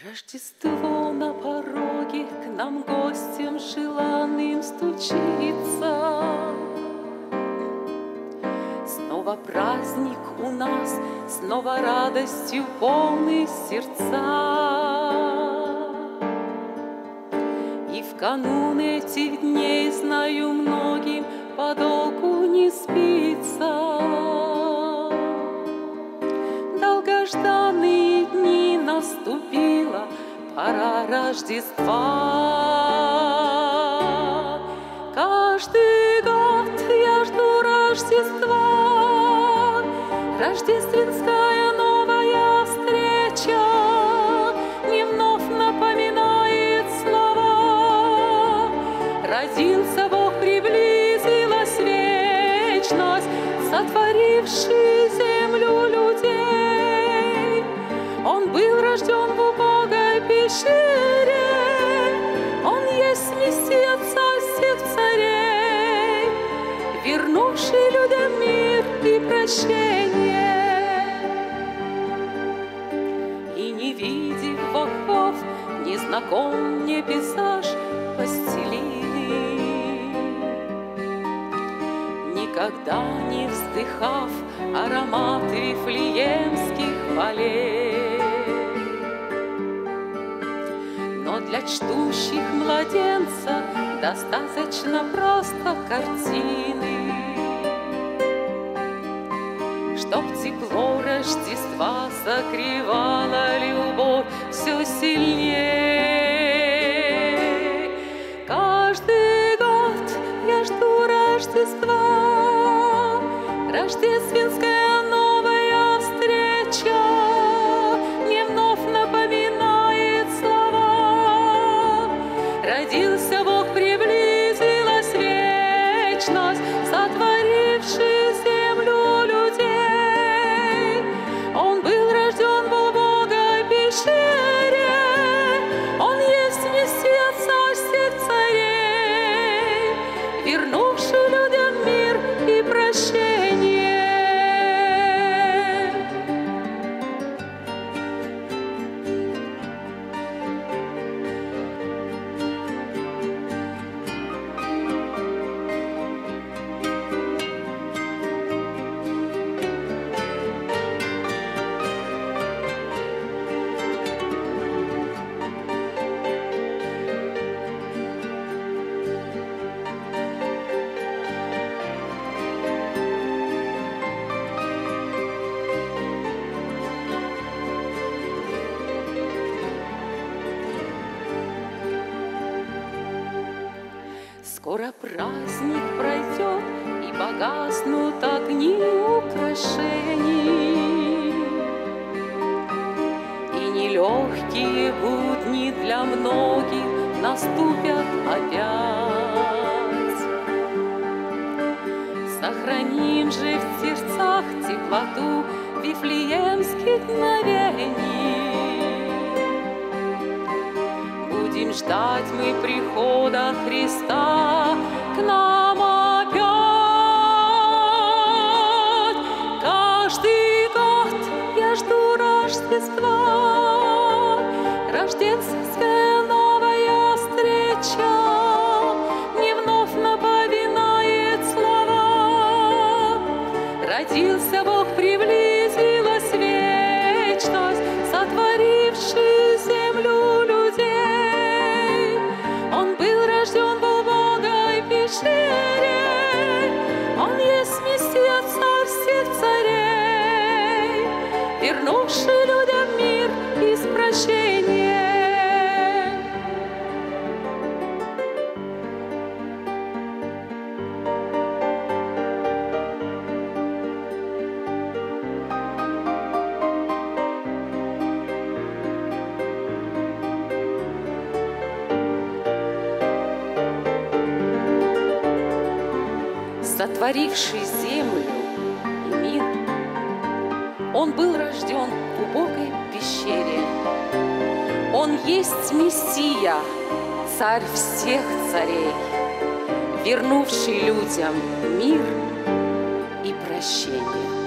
Рождество на пороге к нам гостям желанным стучится. Снова праздник у нас, снова радостью полны сердца. И в канун этих дней, знаю, многим подолгу не спится. Долгожданные дни наступила пора Рождества. Каждый год я жду Рождества, рождественская новая встреча мне вновь напоминает слова. Родился Бог, приблизилась вечность, сотворивший землю людей. Он был рожден в убогой пещере, Он есть Мессия, Царь всех царей, вернувший людям мир и прощение. И не видев богов, не знаком мне пейзаж постелили, никогда не вздыхав аромат вифлеемских полей. Но для чтущих младенца достаточно просто картины, чтоб тепло Рождества согревало любовь все сильнее. Каждый год я жду Рождества, рождественская новая встреча мне вновь напоминает слова. Родился Бог, приблизилась вечность, сотворивший землю людей. Он был рожден в убогой пещере, Он есть Мессия, Царь всех царей, вернувший людям мир и прощение. Скоро праздник пройдет, и погаснут огни украшений, и нелегкие будни для многих наступят опять. Сохраним же в сердцах теплоту вифлеемских мгновений. Будем ждать мы прихода Христа к нам опять. Каждый год я жду Рождества, рождественская новая встреча мне вновь напоминает слова. Родился Бог, приблизилась вечность, сотворивший землю людей. Он был рожден в убогой пещере, Он есть Мессия, Царь всех царей, вернувший людям мир и прощение. Сотворивший землю и мир, Он был рожден в убогой пещере. Он есть Мессия, Царь всех царей, вернувший людям мир и прощение.